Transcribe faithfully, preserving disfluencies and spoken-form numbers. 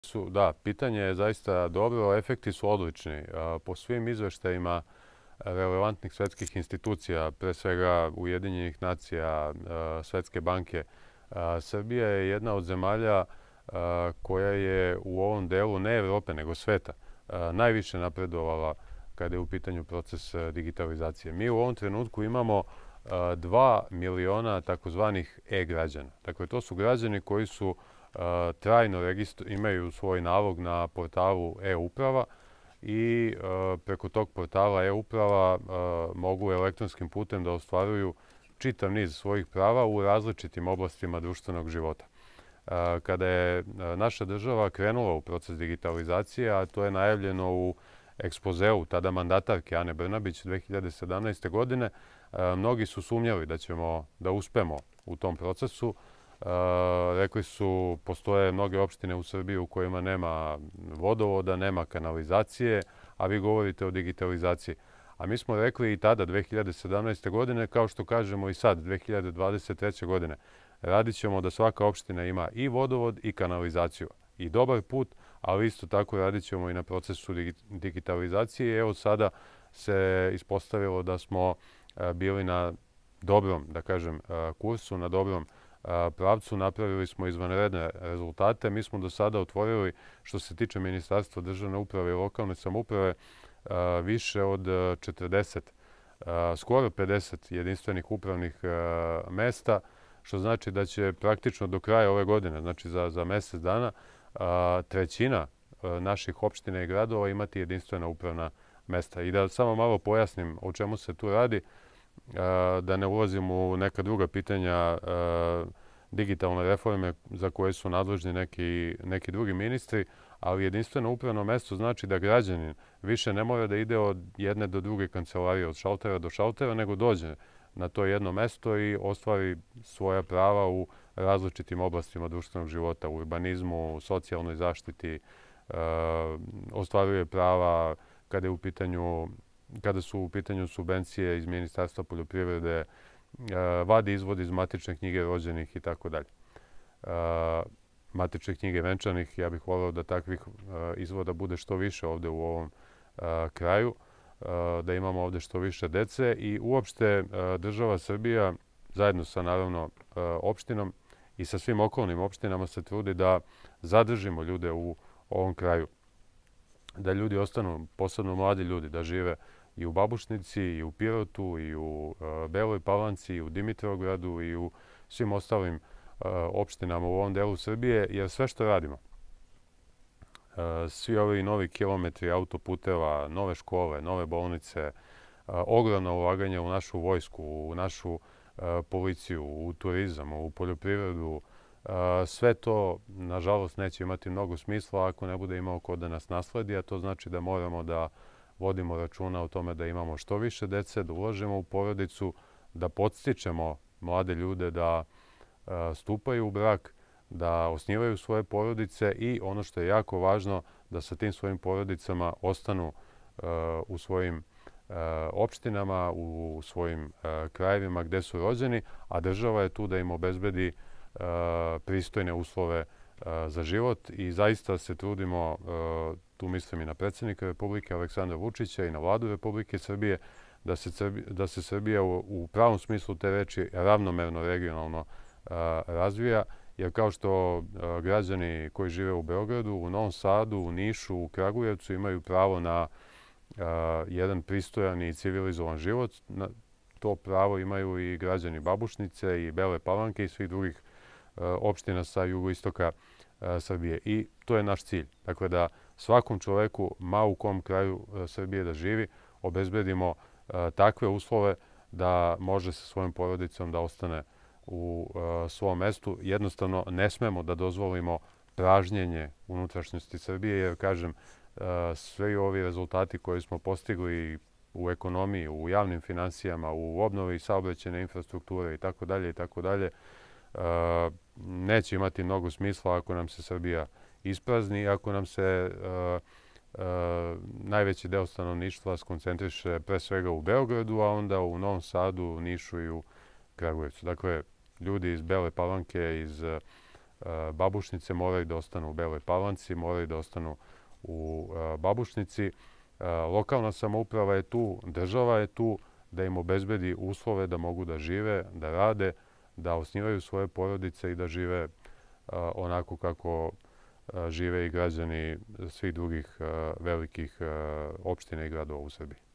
Su, da, pitanje je zaista dobro, efekti su odlični. Po svim izveštajima relevantnih svetskih institucija, pre svega Ujedinjenih nacija, Svetske banke, Srbija je jedna od zemalja koja je u ovom delu ne Evrope, nego sveta, najviše napredovala kada je u pitanju proces digitalizacije. Mi u ovom trenutku imamo dva miliona takozvanih e-građana. Dakle, to su građani koji su trajno imaju svoj nalog na portalu e-uprava i preko tog portala e-uprava mogu elektronskim putem da ostvaruju čitav niz svojih prava u različitim oblastima društvenog života. Kada je naša država krenula u proces digitalizacije, a to je najavljeno u ekspozeu tada mandatarke Ane Brnabić dve hiljade sedamnaeste. godine, mnogi su sumnjali da ćemo da uspemo u tom procesu. Rekli su, postoje mnoge opštine u Srbiji u kojima nema vodovoda, nema kanalizacije, a vi govorite o digitalizaciji. A mi smo rekli i tada, dve hiljade sedamnaeste. godine, kao što kažemo i sad, dve hiljade dvadeset treće. godine, radit ćemo da svaka opština ima i vodovod i kanalizaciju. I dobar put, ali isto tako radit ćemo i na procesu digitalizacije. Evo sada se ispostavilo da smo bili na dobrom, da kažem, kursu, na dobrom pravcu, napravili smo izvanredne rezultate. Mi smo do sada otvorili, što se tiče Ministarstva državne uprave i lokalne samouprave, više od četrdeset, skoro pedeset jedinstvenih upravnih mesta, što znači da će praktično do kraja ove godine, znači za, za mesec dana, trećina naših opština i gradova imati jedinstvena upravna mesta. I da samo malo pojasnim o čemu se tu radi, da ne ulazim u neka druga pitanja digitalne reforme za koje su nadležni neki, neki drugi ministri, ali jedinstveno upravno mesto znači da građanin više ne mora da ide od jedne do druge kancelarije, od šaltera do šaltera, nego dođe na to jedno mesto i ostvari svoja prava u različitim oblastima društvenog života, u urbanizmu, socijalnoj zaštiti, ostvaruje prava kada je u pitanju kada su u pitanju subvencije iz Ministarstva poljoprivrede, vadi izvod iz matične knjige rođenih i tako dalje. Matične knjige venčanih, ja bih voleo da takvih izvoda bude što više ovde u ovom kraju, da imamo ovde što više dece i uopšte država Srbija, zajedno sa naravno opštinom i sa svim okolnim opštinama, se trudi da zadržimo ljude u ovom kraju. Da ljudi ostanu, posebno mladi ljudi, da žive i u Babušnici, i u Pirotu, i u Beloj Palanci, i u Dimitrovgradu, i u svim ostalim opštinama u ovom delu Srbije, jer sve što radimo, svi ovi novi kilometri autoputeva, nove škole, nove bolnice, ogromna ulaganja u našu vojsku, u našu policiju, u turizam, u poljoprivredu, sve to, nažalost, neće imati mnogo smisla ako ne bude imao ko da nas nasledi, a to znači da moramo da vodimo računa o tome da imamo što više dece, da ulažemo u porodicu, da podstičemo mlade ljude da stupaju u brak, da osnivaju svoje porodice i ono što je jako važno, da sa tim svojim porodicama ostanu u svojim opštinama, u svojim krajevima gde su rođeni, a država je tu da im obezbedi pristojne uslove za život i zaista se trudimo, tu mislim i na predsjednika Republike Aleksandra Vučića i na vladu Republike Srbije, da se, da se Srbija u, u pravom smislu te reči ravnomerno regionalno razvija, jer kao što građani koji žive u Beogradu, u Novom Sadu, u Nišu, u Kragujevcu imaju pravo na jedan pristojan i civilizovan život, to pravo imaju i građani Babušnice i Bele Palanke i svih drugih opština sa jugoistoka Srbije. I to je naš cilj. Dakle, da svakom čoveku, ma u kom kraju Srbije da živi, obezbedimo takve uslove da može sa svojom porodicom da ostane u svom mestu. Jednostavno, ne smemo da dozvolimo pražnjenje unutrašnjosti Srbije, jer, kažem, svi ovi rezultati koje smo postigli u ekonomiji, u javnim finansijama, u obnovi saobraćajne infrastrukture i tako dalje i tako dalje, neće imati mnogo smisla ako nam se Srbija isprazni i ako nam se najveći deo stanovništva skoncentriše pre svega u Beogradu, a onda u Novom Sadu, Nišu i u Kragujevcu. Dakle, ljudi iz Bele Palanke, iz Babušnice moraju da ostanu u Beloj Palanci, moraju da ostanu u Babušnici. Lokalna samouprava je tu, država je tu da im obezbedi uslove da mogu da žive, da rade, da osnivaju svoje porodice i da žive onako kako žive i građani svih drugih velikih opština i gradova u Srbiji.